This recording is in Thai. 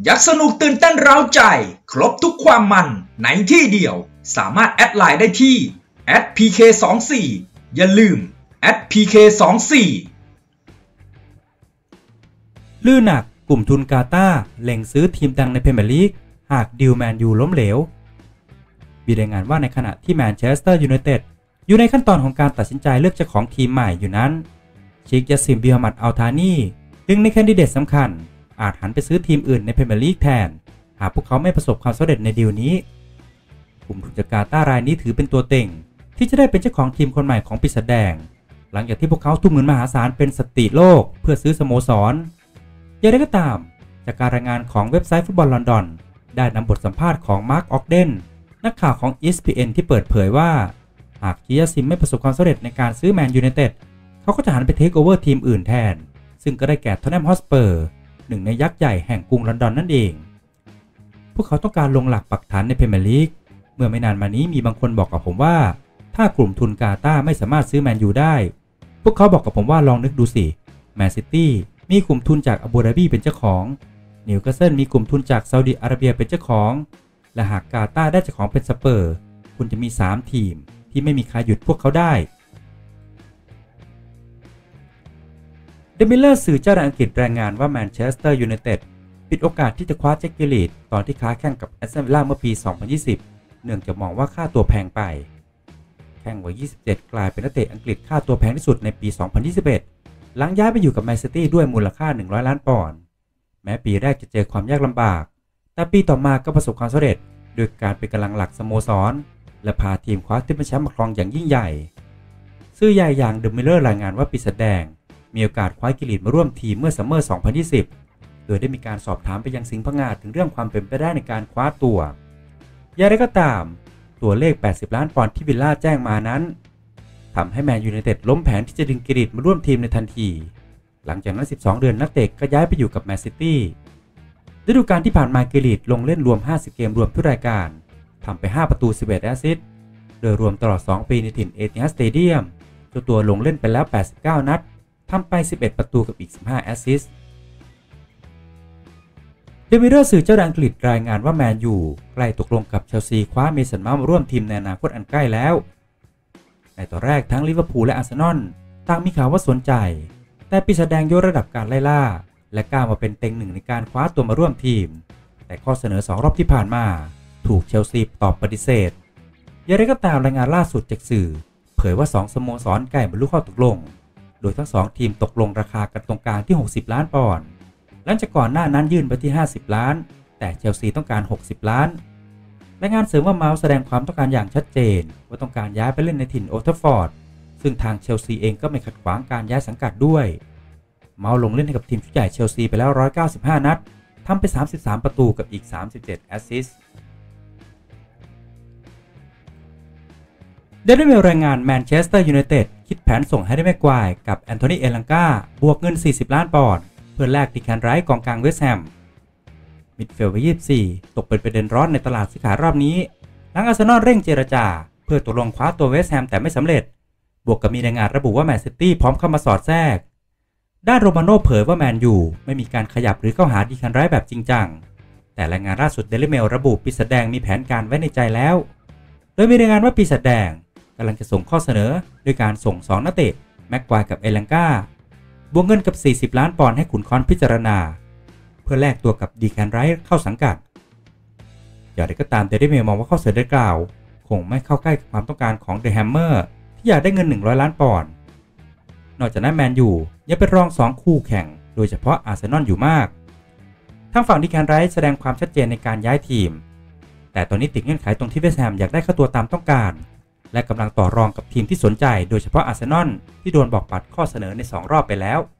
อยากสนุกตื่นเต้นเร้าใจครบทุกความมันในที่เดียวสามารถแอดไลน์ได้ที่ @pk24 อย่าลืม @pk24 ลื่นหนักกลุ่มทุนกาตาร์เล็งซื้อทีมดังในพรีเมียร์ลีกหากดีลแมนยูล้มเหลวมีรายงานว่าในขณะที่แมนเชสเตอร์ยูไนเต็ดอยู่ในขั้นตอนของการตัดสินใจเลือกเจ้าของทีมใหม่อยู่นั้นชิคยาซิมบิฮามัดอัลทานีดึงในแคนดิเดตสำคัญอาจหันไปซื้อทีมอื่นในพรีเมียร์ลีกแทนหากพวกเขาไม่ประสบความสำเร็จในดีลนี้กลุ่มทุนจากกาตาร์รายนี้ถือเป็นตัวเต็งที่จะได้เป็นเจ้าของทีมคนใหม่ของปีศาจแดงหลังจากที่พวกเขาทุ่มเงินมหาศาลเป็นสถิติโลกเพื่อซื้อสโมสรอย่างไรก็ตามจากการรายงานของเว็บไซต์ฟุตบอลลอนดอนได้นำบทสัมภาษณ์ของมาร์คออกเดนนักข่าวของ ESPN ที่เปิดเผยว่าหากชิยาซิมไม่ประสบความสำเร็จในการซื้อแมนยูไนเต็ดเขาก็จะหันไปเทคโอเวอร์ทีมอื่นแทนซึ่งก็ได้แก่ท็อตแนมฮอตสเปอร์หนึ่งในยักษ์ใหญ่แห่งกรุงลอนดอนนั่นเองพวกเขาต้องการลงหลักปักฐานในพรีเมียร์ลีกเมื่อไม่นานมานี้มีบางคนบอกกับผมว่าถ้ากลุ่มทุนกาตาร์ไม่สามารถซื้อแมนยูได้พวกเขาบอกกับผมว่าลองนึกดูสิแมนซิตี้มีกลุ่มทุนจากอาบูดาบีเป็นเจ้าของนิวคาสเซิลมีกลุ่มทุนจากซาอุดิอาระเบียเป็นเจ้าของและหากกาตาร์ได้เจ้าของเป็นสเปอร์คุณจะมี3ทีมที่ไม่มีใครหยุดพวกเขาได้เดมิลเลอร์สื่อเจ้าดังอังกฤษรายงานว่าแมนเชสเตอร์ยูไนเต็ดปิดโอกาสที่จะคว้าแจ็คกิลลีดตอนที่ค้าแข่งกับแอสตันวิลล่าเมื่อปี 2020 เนื่องจากมองว่าค่าตัวแพงไปแข่งวัย 27 กลายเป็นนักเตะอังกฤษค่าตัวแพงที่สุดในปี 2021 หลังย้ายไปอยู่กับแมนซิตี้ด้วยมูลค่า100 ล้านปอนด์แม้ปีแรกจะเจอความยากลำบากแต่ปีต่อมาก็ประสบความสำเร็จโดยการเป็นกำลังหลักสโมสรและพาทีมคว้าทีมแชมป์มาครองอย่างยิ่งใหญ่สื่อใหญ่อย่างเดอะมิลเลอร์รายงานว่าปีศาจแดงมีโอกาสคว้ากิลลีดมาร่วมทีมเมื่อซัมเมอร์ 2020 โดยได้มีการสอบถามไปยังสิงห์พงาถึงเรื่องความเป็นไปได้ในการคว้าตัวอย่างไรก็ตามตัวเลข80 ล้านปอนด์ที่วิลล่าแจ้งมานั้นทำให้แมนยูไนเต็ดล้มแผนที่จะดึงกิลลีดมาร่วมทีมในทันทีหลังจากนั้น12 เดือนนักเตะก็ย้ายไปอยู่กับแมนซิตี้ฤดูกาลที่ผ่านมากิลลีดลงเล่นรวม50 เกมรวมทุกรายการทำไป5 ประตู 11 แอสซิสต์โดยรวมตลอด2 ปีในถิ่นเอติฮัดสเตเดียมตัวลงเล่นไปแล้ว89 นัดทำไป11 ประตูกับอีก15 แอสซิสต์เดมิเรอร์สื่อเจ้าดังอังกฤษรายงานว่าแมนยูใกล้ตกลงกับเชลซีคว้าเมสันเมาส์มาร่วมทีมในอนาคตอันใกล้แล้วในตอนแรกทั้งลิเวอร์พูลและอาร์เซนอลต่างมีข่าวว่าสนใจแต่ปีศาจแดงยกระดับการไล่ล่าและก้าวมาเป็นเต็งหนึ่งในการคว้าตัวมาร่วมทีมแต่ข้อเสนอ2 รอบที่ผ่านมาถูกเชลซีตอบปฏิเสธอย่างไรก็ตามรายงานล่าสุดจากสื่อเผยว่า2 สโมสรใกล้บรรลุข้อตกลงโดยทั้ง2 ทีมตกลงราคากันตรงกลางที่60 ล้านปอนด์หลังจากก่อนหน้านั้นยื่นไปที่50 ล้านแต่เชลซีต้องการ60 ล้านรายงานเสริมว่าเมาส์แสดงความต้องการอย่างชัดเจนว่าต้องการย้ายไปเล่นในถิ่นโอลด์แทราฟฟอร์ดซึ่งทางเชลซีเองก็ไม่ขัดขวางการย้ายสังกัดด้วยเมาส์ลงเล่นให้กับทีมชุดใหญ่เชลซีไปแล้ว195 นัดทำไป33 ประตูกับอีก37 แอสซิสต์เดลิเมลรายงานแมนเชสเตอร์ยูไนเต็ดคิดแผนส่งแฮร์รี่แม็กไกวร์กับแอนโทนีเอลังกาบวกเงิน40 ล้านปอนด์เพื่อแลกดิแคนไรท์กองกลางเวสต์แฮมมิดฟิลด์วัย 24 ตกเป็นประเด็นร้อนในตลาดซื้อขายรอบนี้หลังอาร์เซนอลเร่งเจรจาเพื่อตกลงคว้าตัวเวสต์แฮมแต่ไม่สำเร็จบวกกับมีรายงานระบุว่าแมนซิตี้พร้อมเข้ามาสอดแทรกด้านโรมาโน่เผยว่าแมนยูไม่มีการขยับหรือเข้าหาดิแคนไรท์แบบจริงจังแต่รายงานล่าสุดเดลิเมลระบุปีศาจแดงมีแผนการไว้ในใจแล้วโดยมีรายงานว่าปีศาจแดงกำลังจะส่งข้อเสนอด้วยการส่ง2 นักเตะแม็กไกวร์กับเอลังกาบวกเงินกับ40 ล้านปอนด์ให้ขุนคอนพิจารณาเพื่อแลกตัวกับดีแคนไรท์เข้าสังกัดอย่างไรก็ตามเดลิเมลมองว่าข้อเสนอดังกล่าวคงไม่เข้าใกล้กับความต้องการของเดอะแฮมเมอร์ที่อยากได้เงิน100 ล้านปอนด์นอกจากนั้นแมนยูยังเป็นรอง2 คู่แข่งโดยเฉพาะอาร์เซนอลอยู่มากทางฝั่งดีแคนไรท์แสดงความชัดเจนในการย้ายทีมแต่ตอนนี้ติดเงื่อนไขตรงที่เวสต์แฮมอยากได้ค่าตัวตามต้องการและกำลังต่อรองกับทีมที่สนใจโดยเฉพาะอาร์เซนอลที่โดนบอกปัดข้อเสนอใน2 รอบไปแล้ว